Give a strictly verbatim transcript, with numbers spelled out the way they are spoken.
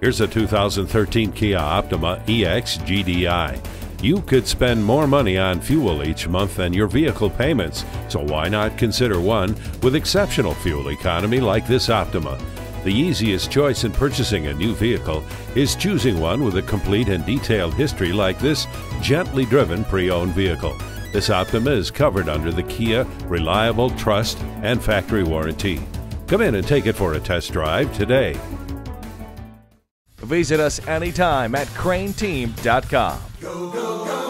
Here's a two thousand thirteen Kia Optima E X G D I. You could spend more money on fuel each month than your vehicle payments, so why not consider one with exceptional fuel economy like this Optima? The easiest choice in purchasing a new vehicle is choosing one with a complete and detailed history like this gently driven pre-owned vehicle. This Optima is covered under the Kia Reliable Trust and Factory Warranty. Come in and take it for a test drive today. Visit us anytime at crain team dot com. Go, go, go.